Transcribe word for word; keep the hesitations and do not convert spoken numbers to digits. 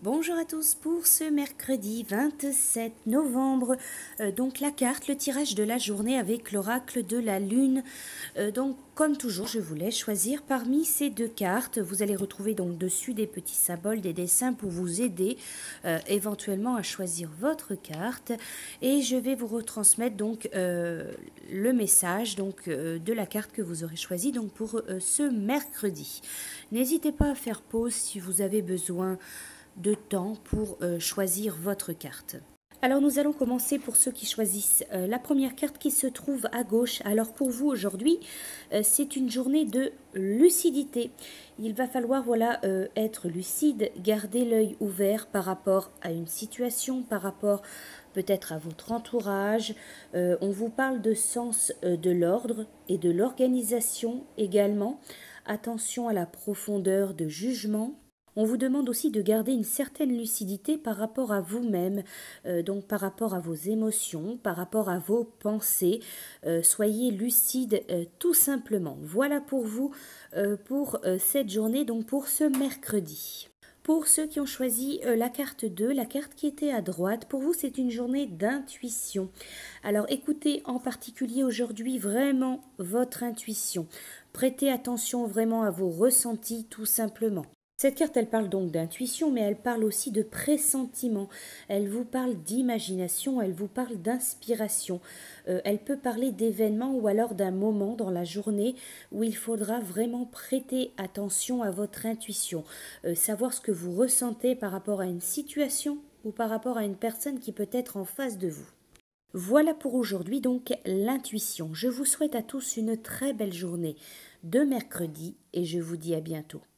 Bonjour à tous pour ce mercredi vingt-sept novembre. Euh, donc la carte, le tirage de la journée avec l'oracle de la lune. Euh, donc comme toujours, je voulais choisir parmi ces deux cartes. Vous allez retrouver donc dessus des petits symboles, des dessins pour vous aider euh, éventuellement à choisir votre carte. Et je vais vous retransmettre donc euh, le message donc euh, de la carte que vous aurez choisie donc pour euh, ce mercredi. N'hésitez pas à faire pause si vous avez besoin de temps pour euh, choisir votre carte. Alors nous allons commencer pour ceux qui choisissent euh, la première carte qui se trouve à gauche. Alors pour vous aujourd'hui, euh, c'est une journée de lucidité. Il va falloir voilà euh, être lucide, garder l'œil ouvert par rapport à une situation, par rapport peut-être à votre entourage. Euh, on vous parle de sens euh, de l'ordre et de l'organisation également. Attention à la profondeur de jugement. On vous demande aussi de garder une certaine lucidité par rapport à vous-même, euh, donc par rapport à vos émotions, par rapport à vos pensées. Euh, soyez lucide euh, tout simplement. Voilà pour vous euh, pour euh, cette journée, donc pour ce mercredi. Pour ceux qui ont choisi euh, la carte deux, la carte qui était à droite, pour vous c'est une journée d'intuition. Alors écoutez en particulier aujourd'hui vraiment votre intuition. Prêtez attention vraiment à vos ressentis tout simplement. Cette carte, elle parle donc d'intuition, mais elle parle aussi de pressentiment. Elle vous parle d'imagination, elle vous parle d'inspiration. Euh, elle peut parler d'événements ou alors d'un moment dans la journée où il faudra vraiment prêter attention à votre intuition. Euh, savoir ce que vous ressentez par rapport à une situation ou par rapport à une personne qui peut être en face de vous. Voilà pour aujourd'hui donc l'intuition. Je vous souhaite à tous une très belle journée de mercredi et je vous dis à bientôt.